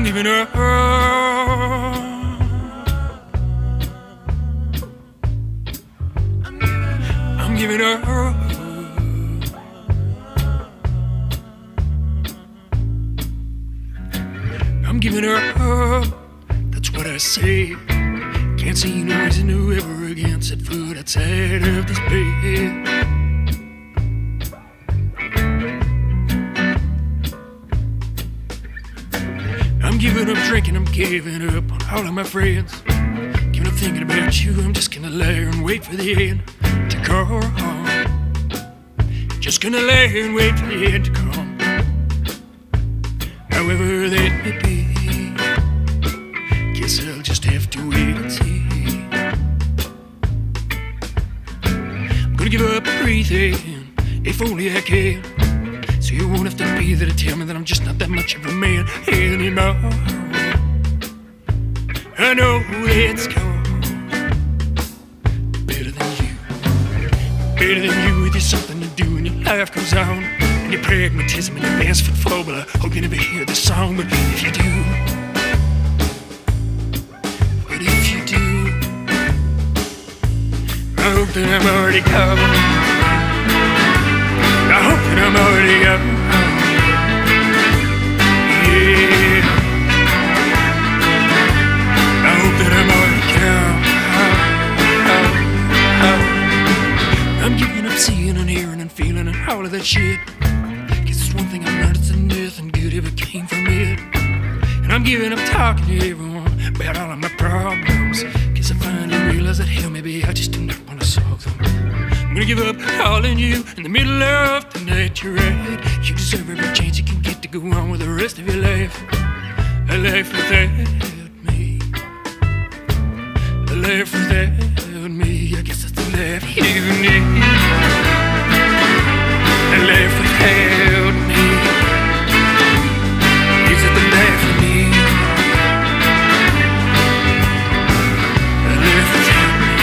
I'm giving up. I'm giving up. I'm giving up. That's what I say. Can't see no reason to ever again set foot outside of this bed. I'm giving up drinking, I'm giving up on all of my friends. Giving up thinking about you, I'm just gonna lay here and wait for the end to come. Just gonna lay here and wait for the end to come. However that may be, guess I'll just have to wait and see. I'm gonna give up everything, if only I can. So you won't have to be there to tell me that I'm just not that much of a man anymore. I know it's gone. Better than you. Better than you with you something to do when your life comes on. And your pragmatism and your best foot forward. Well, I hope you never hear this song, but if you do, but if you do, I hope that I'm already gone. I hope that I'm already up. Yeah. I hope that I'm already gone. I'm giving up seeing and hearing and feeling and all of that shit. Guess it's one thing I've learned, it's that nothing good ever came from it. And I'm giving up talking to everyone about all of my problems. Guess I finally realize that hell, maybe I just do not want to solve them. I'm gonna give up calling you in the middle of the night. You're right, you deserve every chance you can get to go on with the rest of your life. A life without me. A life without me. I guess that's the life you need. A life without me. Is it the life you need? A life without me.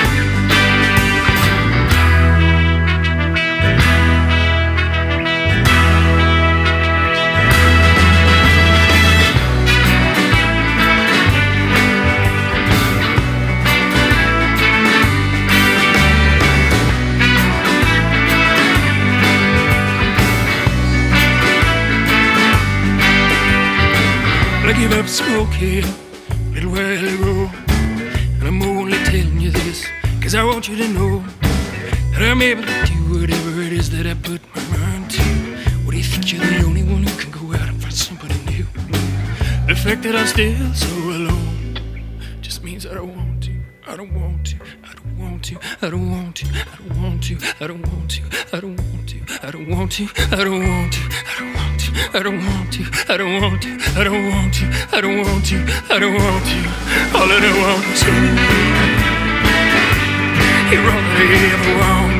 I gave up smoking a little while ago, and I'm only telling you this cause I want you to know that I'm able to do whatever it is that I put my mind to. What do you think, you're the only one who can go out and find somebody new? The fact that I'm still so alone just means I don't want to. I don't want to, I don't want to, I don't want to, I don't want to, I don't want to, I don't want to, I don't want to, I don't want to, I don't want to, I don't want to, I don't want to, I don't want to, I don't want to, all I don't want to. You're all that I ever want.